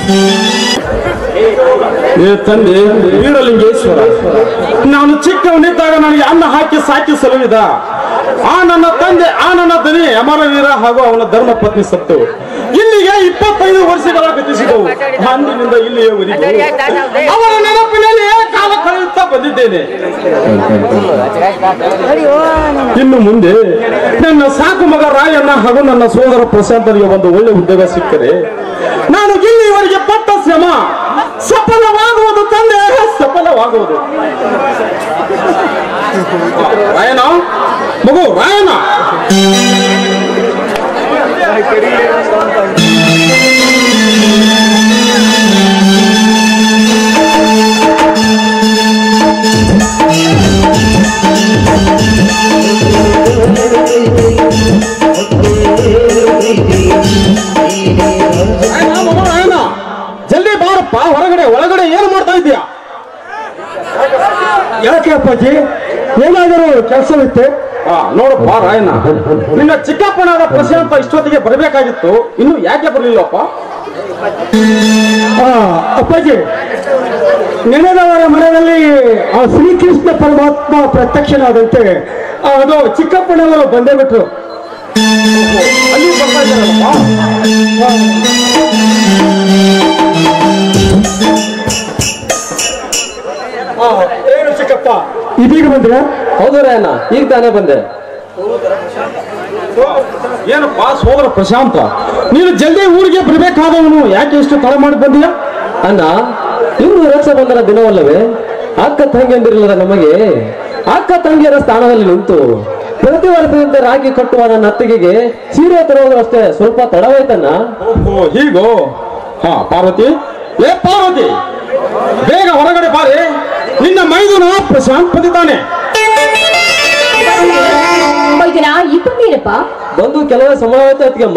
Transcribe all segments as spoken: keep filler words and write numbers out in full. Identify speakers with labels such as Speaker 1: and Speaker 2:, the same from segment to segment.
Speaker 1: ತಂದೆ ವೀರಲಿಂಗೇಶ್ವರ, ನಾನು ಚಿಕ್ಕವನಿದ್ದಾಗ ನನಗೆ ಅನ್ನ ಹಾಕಿ ಸಾಕಿ ಸಲುವಿದ ಆ ನನ್ನ ತಂದೆ ಆ ನನ್ನ ದನಿ ಅಮರವೀರ ಹಾಗೂ ಅವನ ಧರ್ಮ ಪತ್ನಿ ಸತ್ತು ಇಲ್ಲಿಗೆ ಇಪ್ಪತ್ತೈದು ವರ್ಷಗಳ ಗತಿಸಿದವು. ಅಂದಿನಿಂದ ಇಲ್ಲಿಯೇ ಉರಿದು ಅವರ ನೆನಪಿನಲ್ಲಿ ಕಾಲ ಕಳೆಯುತ್ತಾ ಬಂದಿದ್ದೇನೆ. ಇನ್ನು ಮುಂದೆ ನನ್ನ ಸಾಕು ಮಗ ರಾಯಣ್ಣ ಹಾಗೂ ನನ್ನ ಸೋದರ ಪ್ರಶಾಂತನಿಗೆ ಒಂದು ಒಳ್ಳೆ ಉದ್ಯೋಗ ಸಿಕ್ಕರೆ ನಾನು ಇಲ್ಲಿಯವರೆಗೆ ಪಟ್ಟ ಶ್ರಮ ಸಫಲವಾಗುವುದು ತಂದೆ, ಸಫಲವಾಗುವುದು. ರಾಯಣ್ಣ ಮಗು ರಾಯಣ್ಣ, ಜಲ್ದಿ ಬಾರಪ್ಪ ಹೊರಗಡೆ. ಒಳಗಡೆ ಏನು ಮಾಡ್ತಾ ಇದೀಯಾ?
Speaker 2: ಯಾಕೆ ಅಪ್ಪಾಜಿ, ಏನಾದರೂ ಕೆಲಸವಿತ್ತೆ?
Speaker 1: ಹಾ ನೋಡಪ್ಪ ರಾಯಣ್ಣ, ನಿನ್ನ ಚಿಕ್ಕಪ್ಪನಾದ ಪ್ರಶಾಂತ ಇಷ್ಟೊತ್ತಿಗೆ ಬರಬೇಕಾಗಿತ್ತು, ಇನ್ನು ಯಾಕೆ ಬರಲಿಲ್ಲಪ್ಪ?
Speaker 2: ಆ ಅಪ್ಪಾಜಿ, ನೆನೆದವರ ಮನೆಯಲ್ಲಿ ಆ ಶ್ರೀಕೃಷ್ಣ ಪರಮಾತ್ಮ ಪ್ರತ್ಯಕ್ಷನಾದಂತೆ ಅದು ಚಿಕ್ಕಪ್ಪನವರು ಬಂದೇ ಬಿಟ್ರು.
Speaker 1: ಅಲ್ಲಿ ಬರ್ತಾ ಇದ್ದಾರಲ್ಲಪ್ಪ.
Speaker 2: ಏನು ಚಿಕ್ಕಪ್ಪ ಇದೀಗ ಬಂದ್ರೆ?
Speaker 3: ಹೌದು ರಾಯಣ್ಣ, ಈಗ ತಾನೇ ಬಂದೆ.
Speaker 1: ಏನಪ್ಪ ಸೋದರ ಪ್ರಶಾಂತ, ನೀನು ಜಲ್ದಿ ಊರಿಗೆ ಬರಬೇಕಾದವನು, ಯಾಕೆ ಇಷ್ಟು ತಡ ಮಾಡಿ ಬಂದೀಯ?
Speaker 3: ಅಣ್ಣ, ಇನ್ನು ರಕ್ಷಾಬಂಧನ ದಿನವಲ್ಲವೇ? ಅಕ್ಕ ತಂಗಿಯಂದಿರಲಿಲ್ಲ ನಮಗೆ. ಅಕ್ಕ ತಂಗಿಯರ ಸ್ಥಾನದಲ್ಲಿ ನಿಂತು ಪ್ರತಿ ವರ್ಷದಂತೆ ರಾಗಿ ಕಟ್ಟುವ ನನ್ನ ಅತ್ತಿಗೆಗೆ ಸೀರೆ ತರುವುದು ಅಷ್ಟೇ ಸ್ವಲ್ಪ ತಡವಾಯ್ತಣ್ಣ.
Speaker 1: ಓಹೋ ಹೀಗೋ. ಹಾ ಪಾರ್ವತಿ, ಏ ಪಾರ್ವತಿ, ಬೇಗ ಹೊರಗಡೆ ಬಾರಿ. ನಿನ್ನ ಮೈದುನ ಪ್ರಶಾಂತ್ ಬಂದಿದ್ದಾನೆ.
Speaker 3: ಬಂದು ಕೆಲವೇ ಸಮಯವಾಯ್ತು ಅತ್ತಿಗೆಮ್ಮ.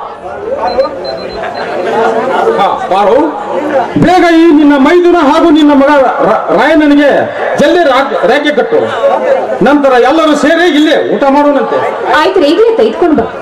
Speaker 1: ಹಾ ಪಾರು, ಬೇಗ ಈ ನಿನ್ನ ಮೈದುನ ಹಾಗೂ ನಿನ್ನ ಮಗ ರಾಯಣ್ಣನಿಗೆ ಜಲ್ದಿ ರೇಖೆ ಕಟ್ಟು. ನಂತರ ಎಲ್ಲರೂ ಸೇರಿ ಇಲ್ಲೇ ಊಟ ಮಾಡೋಣಂತೆ.
Speaker 4: ಆಯ್ತು, ಈಗಲೇ ತೆಗೆದುಕೊಂಡು ಬಾ.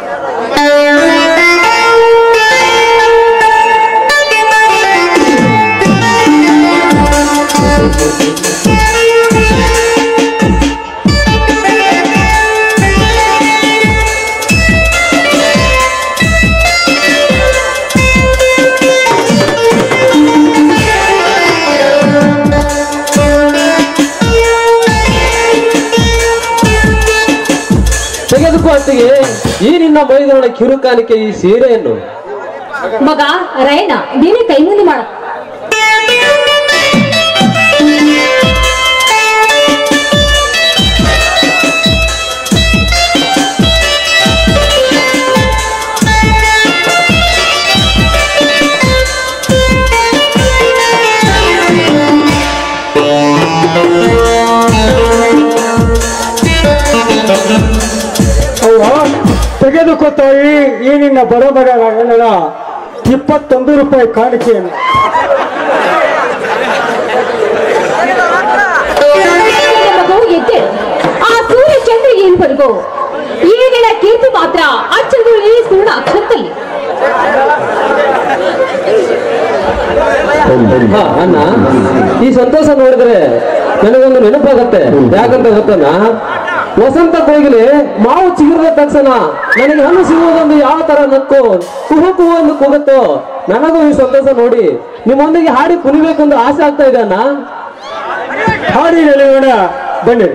Speaker 3: ತೆಗೆದುಕೋ ಅತ್ತಿಗೆ ಈ ನಿನ್ನ ಮೈದನ ಕಿರುಕಾಣಿಕೆ ಈ ಸೀರೆಯನ್ನು.
Speaker 4: ಮಗ ರಾಯಣ್ಣ, ನೀನೇ ಕೈ ಮುಂದೆ ಮಾಡ.
Speaker 2: ತೆಗೆದುಕೊತಾಯಿ ಈ ನಿನ್ನ ಬಡ ಮಗ ರಾಯಣ್ಣನ ಇಪ್ಪತ್ತೊಂದು ರೂಪಾಯಿ ಕಾಣಿಕೆಯನ್ನು.
Speaker 4: ಆ ಸೂರ್ಯ ಚಂದ್ರಿಗೆ ಏನ್ ಬರಗೋ, ಈಗಿನ ಕೀರ್ತಿ ಮಾತ್ರ ಅಚ್ಚದು ಈ ಸುಳ್ಳ ಅಕ್ಷರದಲ್ಲಿ.
Speaker 3: ಹಾ ಅಣ್ಣ, ಈ ಸಂತೋಷ ನೋಡಿದ್ರೆ ನನಗೊಂದು ನೆನಪಾಗತ್ತೆ. ಯಾಕಂತ ಗೊತ್ತಣ್ಣ, ವಸಂತ ಕೋಗಿಲೆ ಮಾವು ಚಿಗುರಿದ ತಕ್ಷಣ ನನಗೆ ಹಣ್ಣು ಸಿಗುವುದೊಂದು ಯಾವ ತರ ನಕ್ಕು ಕುಹು ಕುಹು ಎಂದು ಕೂಗುತ್ತೋ, ನನಗೂ ಈ ಸಂತೋಷ ನೋಡಿ ನಿಮ್ಮೊಂದಿಗೆ ಹಾಡಿ ಕುಣಿಬೇಕೆಂದು ಆಸೆ ಆಗ್ತಾ ಇದೆ ಅಣ್ಣ.
Speaker 2: ಹಾಡಿ ನೆಲೆಯೋಣ ಬನ್ನಿ.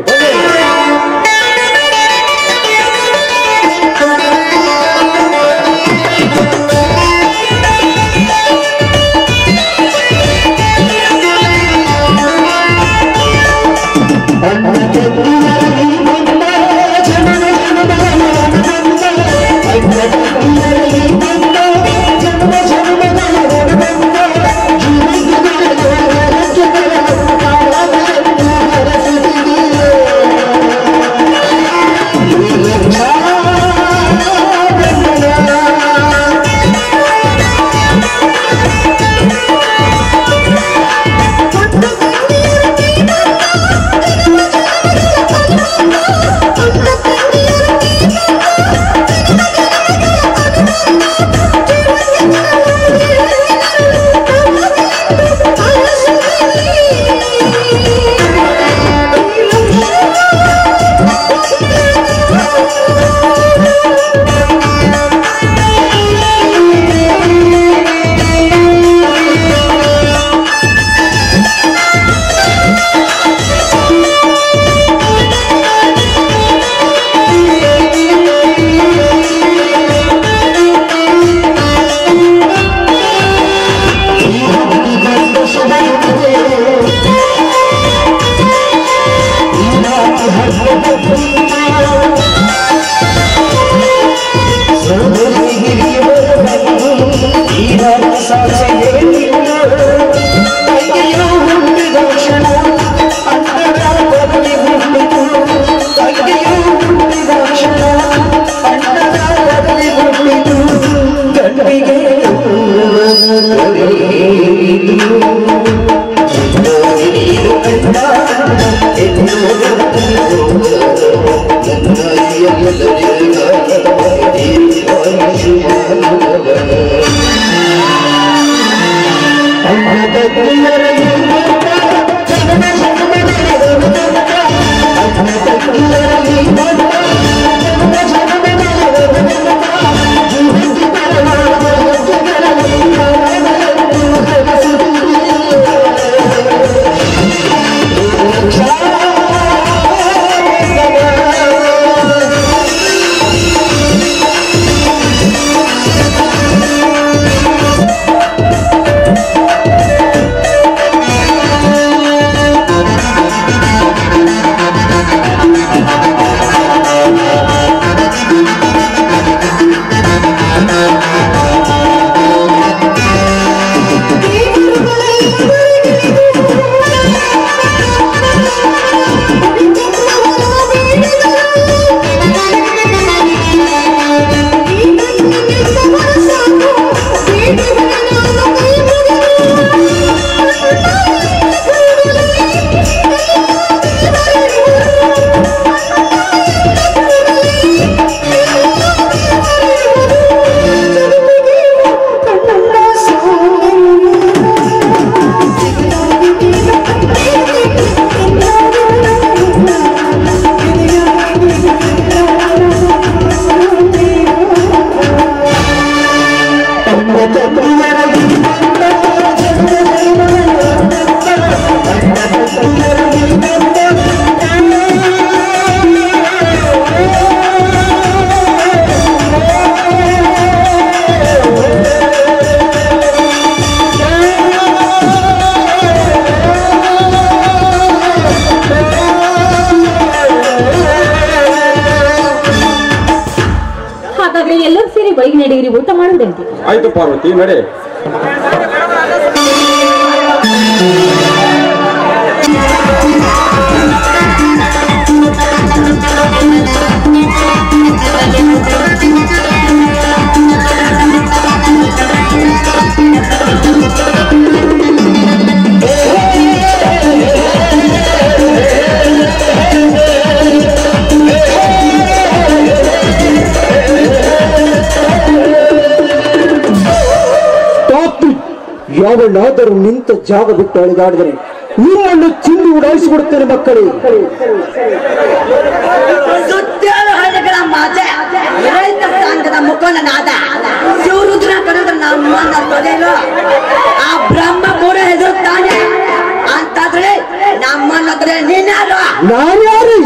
Speaker 4: ಊಟ ಮಾಡುವುದಂತೆ.
Speaker 1: ಆಯ್ತು ಪಾರ್ವತಿ, ನಡೆ.
Speaker 2: ಯಾವನ್ನಾದರೂ ನಿಂತ ಜಾಗ ಬಿಟ್ಟು ಅಳಿದಾಡಿದರೆ ನಿಮ್ಮನ್ನು ಚಿಂದಿ ಉಡಾಯಿಸಿಬಿಡುತ್ತೇನೆ ಮಕ್ಕಳೇ.
Speaker 5: ಸುತ್ತೇಳು ಹಳ್ಳಿಗಳ ಮಾತೆ ರೈತ ಸಂಘದ ಮುಖಂಡನಾದ ಶಿವರುದ್ರ ಕರೆದ ನಮ್ಮನ್ನ ತೊಡೆಯಲು ಆ ಬ್ರಹ್ಮ ಕೂಡ ಹೆದರುತ್ತಾನೆ ಅಂತಾದ್ರೆ ನಮ್ಮನ್ನದ್ರೆ ನೀನ್ಯಾರು?
Speaker 2: ನಾನ್ಯಾರು?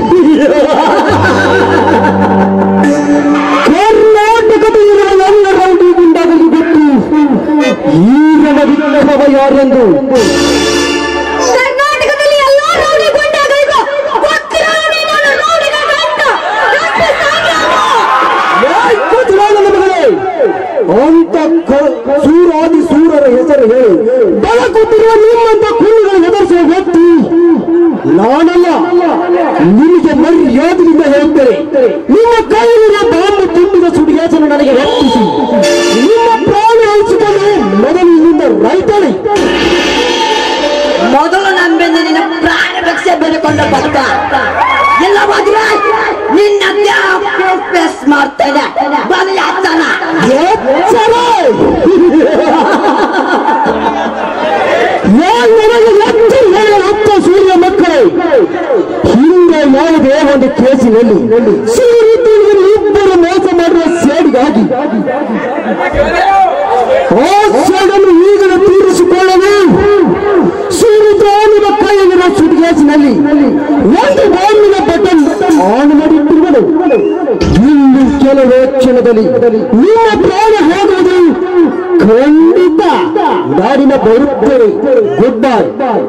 Speaker 2: ಕರ್ನಾಟಕದ ಎಲ್ಲ ರೌಡಿ ಗುಂಡಾಗಲು ಬಿಟ್ಟು ಈಗ ವಿಗ್ರಹವ ಯಾರೆಂದು
Speaker 4: ಕರ್ನಾಟಕದಲ್ಲಿ ಎಲ್ಲಾ ರೌಡಿ ಗುಂಡಾಗಳಿಗೂ
Speaker 2: ಅಂತ ಸೂರಾದಿ ಸೂರರ ಹೆಸರು ಹೇಳಿ ಬಳಕುತ್ತಿರುವ ನಿಮ್ಮಂತ ಕುಳ್ಳಿಗಳು ಹೆದರಿಸುವ ವ್ಯಕ್ತಿ ನಾನಲ್ಲ. ನಿಮಗೆ ಮರ್ಯಾದೆಯಿಂದ ಹೇಳುತ್ತೇನೆ, ನಿಮ್ಮ ಕೈಯಲ್ಲಿರುವ ಬಾಂಬು ತುಂಬಿದ ಸುಡಿಗಾಸನ್ನು ನನಗೆ ರಕ್ಷಿಸಿ ನಿಮ್ಮ ಪ್ರಾಣ ಉಳಿಸಿಕೊಂಡು ಮೊದಲು ಇಲ್ಲಿಂದ ರೈತಳಿ.
Speaker 5: ಮೊದಲು ನಂಬೆ ನಿನ್ನ ಪ್ರಾಣ ರಕ್ಷೆ ಬೆಳೆಕೊಂಡ ಭಕ್ತ ಎಲ್ಲವಾದ್ರೆ ನಿನ್ನ ಫೇಸ್ ಮಾಡ್ತೇನೆ ಬಲಿ ಆಗ್ತಾನ.
Speaker 2: ಹತ್ತ ಸೂರ್ಯ ಮಕ್ಕಳು ಹಿಂದೆ ಯಾವುದೇ ಒಂದು ಕೇಸಿನಲ್ಲಿ ಇಬ್ಬರು ಮೋಸ ಮಾಡುವ ಸೇಡಿಗಾಗಿ ಆ ಸೇಡನ್ನು ಈಗಲೂ ತೀರಿಸಿಕೊಳ್ಳಲು ಸೂರ್ಯನ ಕೈಯಲ್ಲಿರುವ ಸುಡಿಗಾಸಿನಲ್ಲಿ ಒಂದು ಬಾಂಬಿನ ಬಟನ್ ಆನ್ ಮಾಡಿಟ್ಟಿರುವುದು. ಇನ್ನು ಕೆಲವೇ ಕ್ಷಣದಲ್ಲಿ ನಿಮ್ಮ ಪ್ರಾಣ ಹೋಗುವುದು ಖಂಡಿತ. ನಾಡಿನ ಬರುತ್ತೇವೆ. Good bye.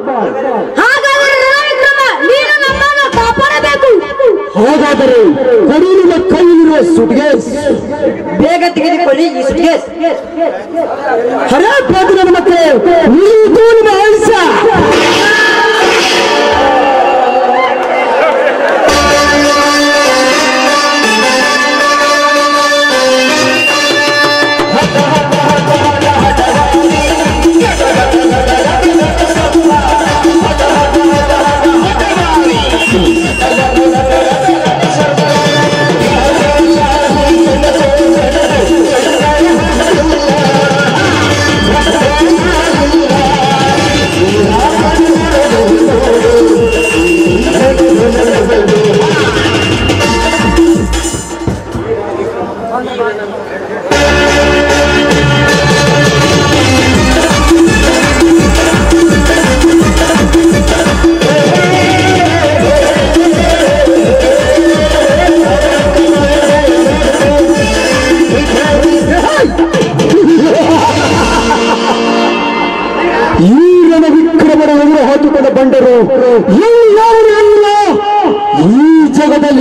Speaker 2: ಹಾಗಾದರೆ ಕಡಿಲಿನ ಕೈಯಲ್ಲಿರುವ ಸುಟ್ಕೇಸ್
Speaker 5: ಬೇಗ ತೆಗೆದುಕೊಳ್ಳಿ. ಈ ಸುಟ್ಕೇಸ್
Speaker 2: ಹರೇ ಬಂಡರು ಎಲ್ಲ ಈ ಜಗದಲ್ಲಿ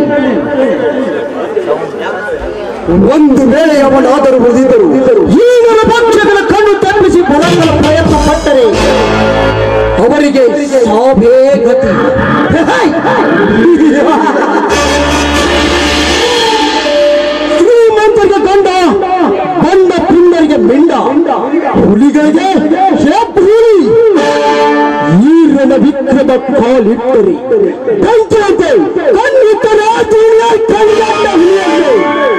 Speaker 2: ಒಂದು ವೇಳೆ ಅವನಾದರೂ ಉಳಿದಿದ್ದರು ಈ ನನ್ನ ಪಕ್ಷಗಳ ಕಣ್ಣು ತಪ್ಪಿಸಿ ಬರಗಳ ಪ್ರಯತ್ನ ಪಟ್ಟರೆ ಅವರಿಗೆ ಸಾವೇ ಗತಿ. ಶ್ರೀಮಂತರಿಗೆ ಗಂಡ ಬಂಡ ಪಿಂಡರಿಗೆ ಮಿಂಡ ಹುಲಿಗಳಿಗೆ ಹುಲಿ ಈರನ ವಿಕ್ರದ ಕಾಲಿಟ್ಟರೆ ಕಂಚಂತೆ ಕಣ್ಣಿಟ್ಟರೆ ಕಣ್ಣಿಟ್ಟ ಹುಲಿಯಂತೆ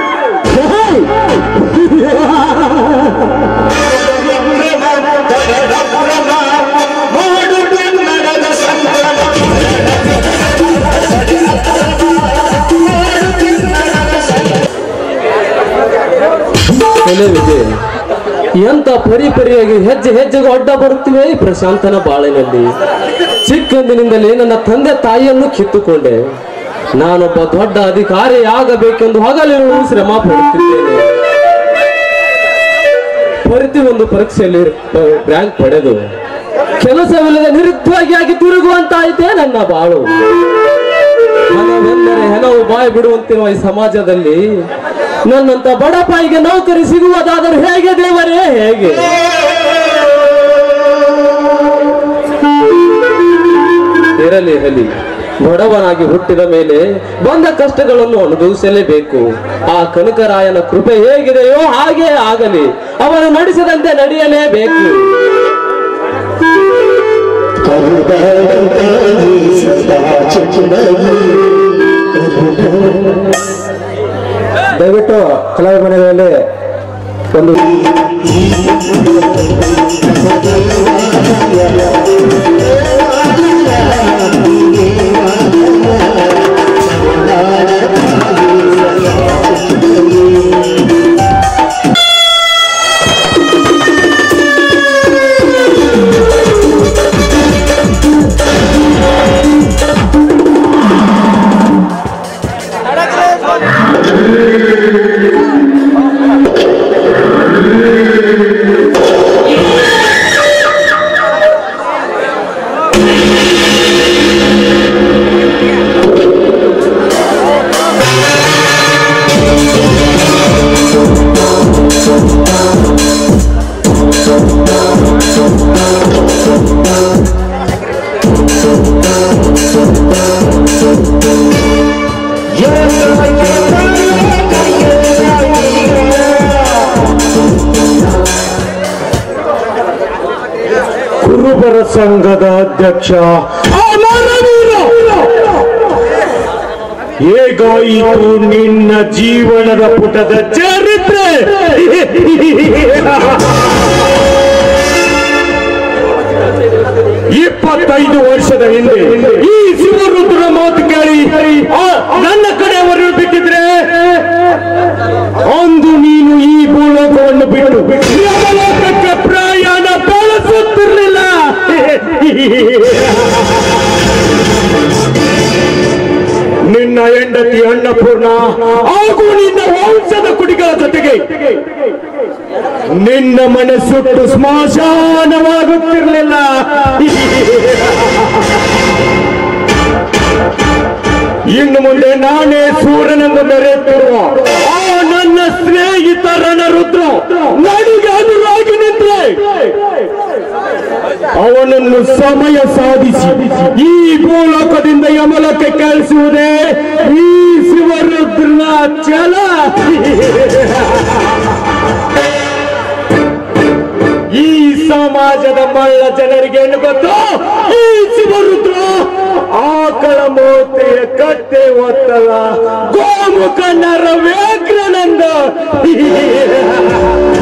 Speaker 3: ಎಂತ ಪರಿಪರಿಯಾಗಿ ಹೆಜ್ಜೆ ಹೆಜ್ಜೆಗೆ ಅಡ್ಡ ಬರುತ್ತಿವೆ ಈ ಪ್ರಶಾಂತನ ಬಾಳಿನಲ್ಲಿ. ಚಿಕ್ಕಂದಿನಿಂದಲೇ ನನ್ನ ತಂದೆ ತಾಯಿಯನ್ನು ಕಿತ್ತುಕೊಂಡೆ. ನಾನೊಬ್ಬ ದೊಡ್ಡ ಅಧಿಕಾರಿ ಆಗಬೇಕೆಂದು ಹಗಲಿರುಳು ಶ್ರಮ ಪಡುತ್ತಿದ್ದೇನೆ. ಪ್ರತಿಯೊಂದು ಪರೀಕ್ಷೆಯಲ್ಲಿ ರ್ಯಾಂಕ್ ಪಡೆದು ಕೆಲಸವಿಲ್ಲದೆ ನಿರುದ್ಯೋಗಿಯಾಗಿ ತಿರುಗುವಂತಾಯಿತೆ ನನ್ನ ಬಾಳು. ಹಣವೆಂದರೆ ಹೆಣವು ಬಾಯಿ ಬಿಡುವಂತಿರುವ ಈ ಸಮಾಜದಲ್ಲಿ ನನ್ನಂತ ಬಡಪಾಯಿಗೆ ನೌಕರಿ ಸಿಗುವುದಾದರೂ ಹೇಗೆ ದೇವರೇ, ಹೇಗೆ? ಇರಲಿ ಇರಲಿ, ಬಡವನಾಗಿ ಹುಟ್ಟಿದ ಮೇಲೆ ಬಂದ ಕಷ್ಟಗಳನ್ನು ಅನುಭವಿಸಲೇಬೇಕು. ಆ ಕನಕರಾಯನ ಕೃಪೆ ಹೇಗಿದೆಯೋ ಹಾಗೆ ಆಗಲಿ, ಅವನು ನಡೆಸಿದಂತೆ ನಡೆಯಲೇಬೇಕು.
Speaker 2: ದಯವಿಟ್ಟು ಕಲಾವಿ ಮನೆಗಳಲ್ಲಿ ಒಂದು ಕುರುಬರ ಸಂಘದ ಅಧ್ಯಕ್ಷ ಹೇಗಾಯಿತು ನಿನ್ನ ಜೀವನದ ಪುಟದ ಚರಿತ್ರೆ? ಇಪ್ಪತ್ತೈದು ವರ್ಷದ ಹಿಂದೆ ಈ ಶಿವರುದ್ರನ ಮಾತು ಕೇಳಿ ನನ್ನ ಕಡೆಯವರು ಬಿಟ್ಟಿದ್ರೆ ಅಂದು ನೀನು ಈ ಭೂಲೋಕವನ್ನು ಬಿಟ್ಟು ಯಮಲೋಕಕ್ಕೆ ಪ್ರಯಾಣ ಬೆಳೆಸುತ್ತಿರಲಿಲ್ಲ. ನಿನ್ನ ಹೆಂಡತಿ ಅನ್ನಪೂರ್ಣ ಹಾಗೂ ನಿನ್ನ ವಂಶದ ಕುಡಿಗಳ ಜೊತೆಗೆ ನಿನ್ನ ಮನೆ ಸುಟ್ಟು ಸ್ಮಶಾನವಾಗುತ್ತಿರಲಿಲ್ಲ. ಇನ್ನು ಮುಂದೆ ನಾನೇ ಸೂರ್ಯನೆಂದು ಮೆರೆಯುತ್ತಿರುವ ಆ ನನ್ನ ಸ್ನೇಹಿತರನ ರುದ್ರ ನನಗೆ ಅನುರಾಗಿ ನಿಂತರೆ ಅವನನ್ನು ಸಮಯ ಸಾಧಿಸಿ ಈ ಭೂಲೋಕದಿಂದ ಯಮಲೋಕಕ್ಕೆ ಕಳಿಸುವುದೇ ಈ ಶಿವರುದ್ರನ ಛಲ. ಈ ಸಮಾಜದ ಮಳ್ಳ ಜನರಿಗೆ ಏನು ಗೊತ್ತು? ಈ ಶಿವರುದ್ರ ಆಕಳ ಮೂರ್ತಿಯ ಕಟ್ಟೆ ಒತ್ತಲ ಗೋಮುಖ ನರವೇಗ್ರನಂದ